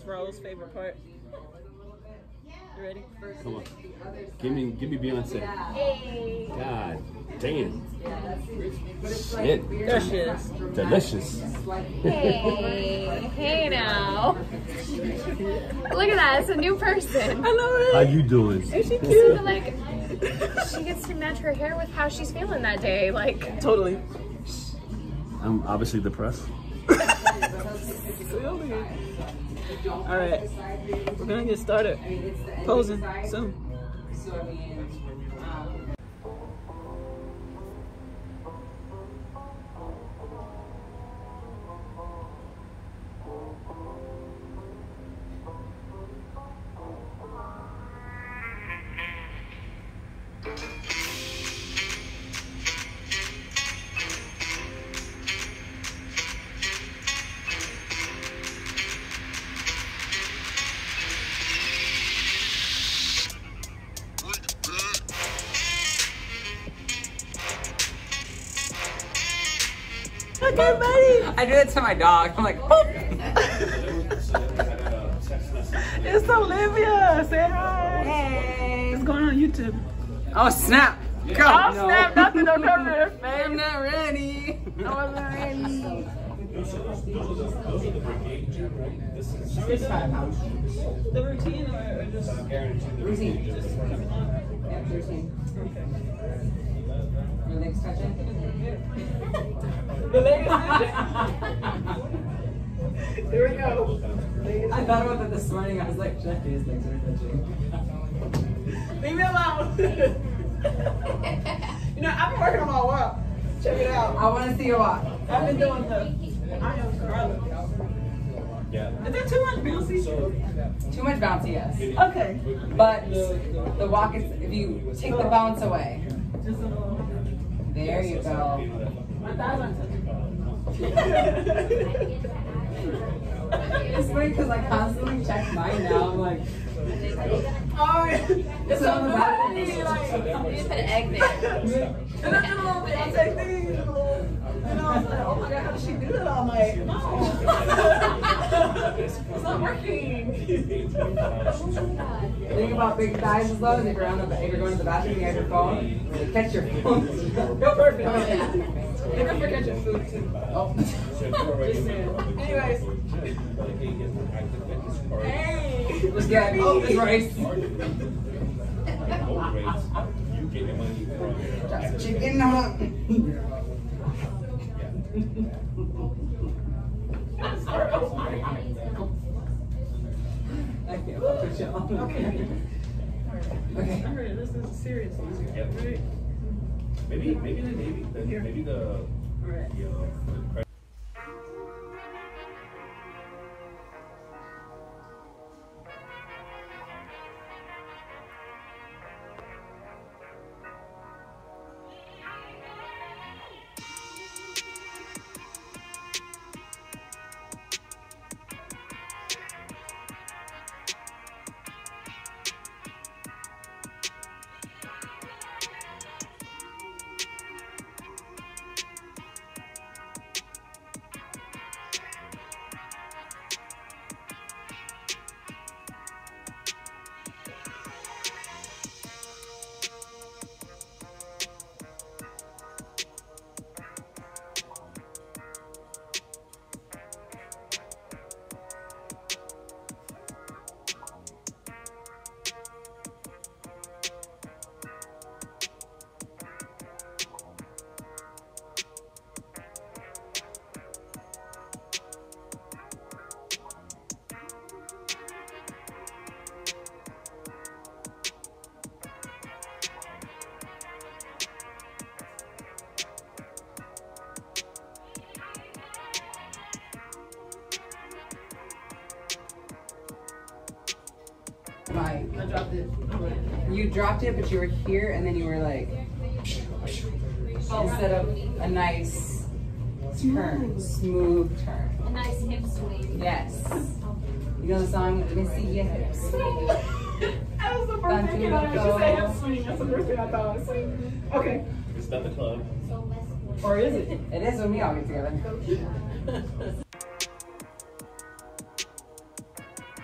Rose's favorite part. You ready? Come on. Give me Beyonce. Hey. God damn. Shit. There she is. Delicious. Hey now. Look at that, it's a new person. I know it. How you doing? Is she cute? Like, she gets to match her hair with how she's feeling that day. Like, Totally. I'm obviously depressed. All right, we're gonna get started. Posing soon. Okay, buddy. I do it to my dog. I'm like, boop. It's Olivia. Say hi. Hey. What's going on YouTube? Oh, snap. Go. Oh, snap. Nothing. Don't cover your face. I'm not ready. I wasn't ready. The routine or just? Routine. Yeah, routine. Okay. Your legs touching? The legs. Here we go. I thought about that this morning. I was like, check these legs are touching. Leave me alone. You know, I've been working on my walk. Check it out. I want to see you walk. I've been doing the I am Carla. Yeah. Is that too much bouncy? Too much bouncy, yes. Okay. But the walk is, if you take the bounce away. Just a little. There you go. My thighs aren't touching. It's funny because I constantly check mine now. I'm like, Oh, it's so on the back. you just put an egg there. And then a little bit, I take these. You know, I'm like, oh my god, how does she do that all night? No. It's not working. The thing about big thighs is though, is if you're going to the bathroom, you have your phone, you catch your phone. Go perfect. They can forget your food too. Oh. Anyways. Hey. Just get this rice. Chicken hot. I can't put you on. Okay. Okay. I'm ready. This is serious. Yep. Right? Maybe the Right. Like, I dropped it. you dropped it, but you were here, and then you were like, instead of a nice turn, smooth turn. A nice hip swing. Yes. You know the song, Let Me See Your Hips. That was the first thing I thought. She said hip swing. That's the first thing I thought. Okay. Is that the club? Or is it? It is when we all get together.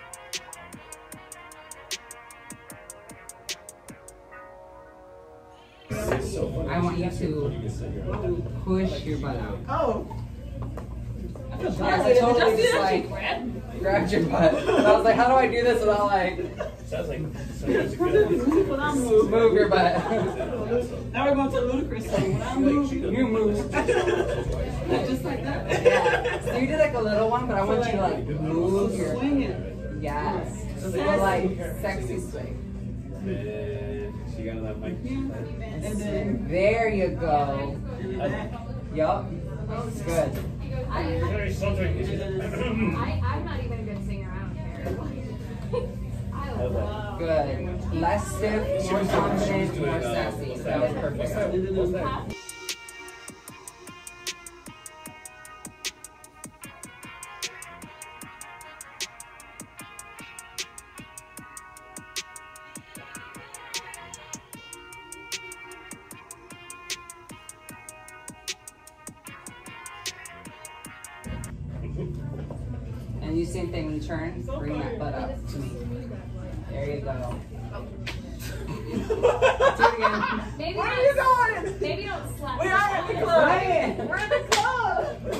I want you to push your butt out. Oh. Guys, I totally just like grabbed your butt. And I was like, how do I do this without like Sounds like good. When I move. move your butt? Now we're going to ludicrous thing. When I move, you move. Just like that. Yeah. So you did like a little one, but I want you to like move your. Swing it. Yes. Or like sexy swing. She got that mic. And then There you go. in the back. Yup. Good. Very sultry. I'm not even a good singer. I don't care. I love Good. Less stiff, more confident, more sassy. That was perfect. And then in the back. And you same thing when you turn, bring that butt up to me. There you go. Do it again. Maybe Where are you going? Maybe don't slap. We are at the club. Right. We're at the club.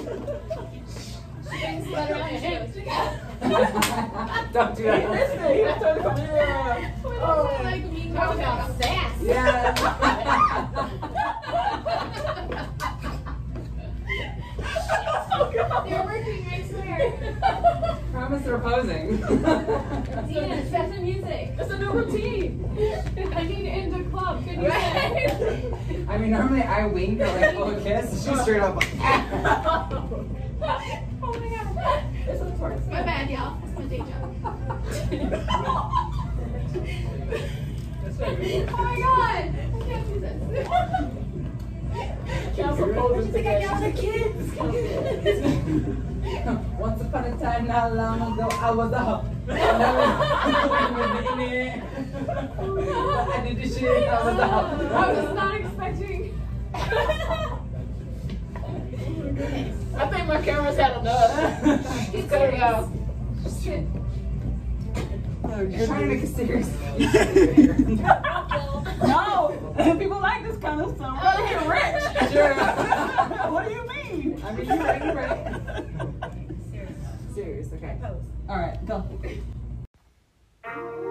Butter on your shoes. Don't do Hey, that. listen, he was trying to come here. Oh, Like me talking about sass. Yeah. They're working, I swear. Promise they're posing. Dina, set the music. It's a new routine. I need to end the club. Good music. I mean, normally I wink or like full kiss. She's straight up like, Oh my god. It's a twerk. My bad, y'all. That's my day job. Oh my god. I can't do this. Council poses I together. got the kids. once upon a time, not long ago, I was a hoe. I did the shit, I was a hoe. I was not expecting. I think my camera's had enough. He's Cut it out. You're trying to make it serious. No, people like this kind of stuff. We're getting rich. Sure. What do you mean? I mean, you're right. Serious, okay. All right, go.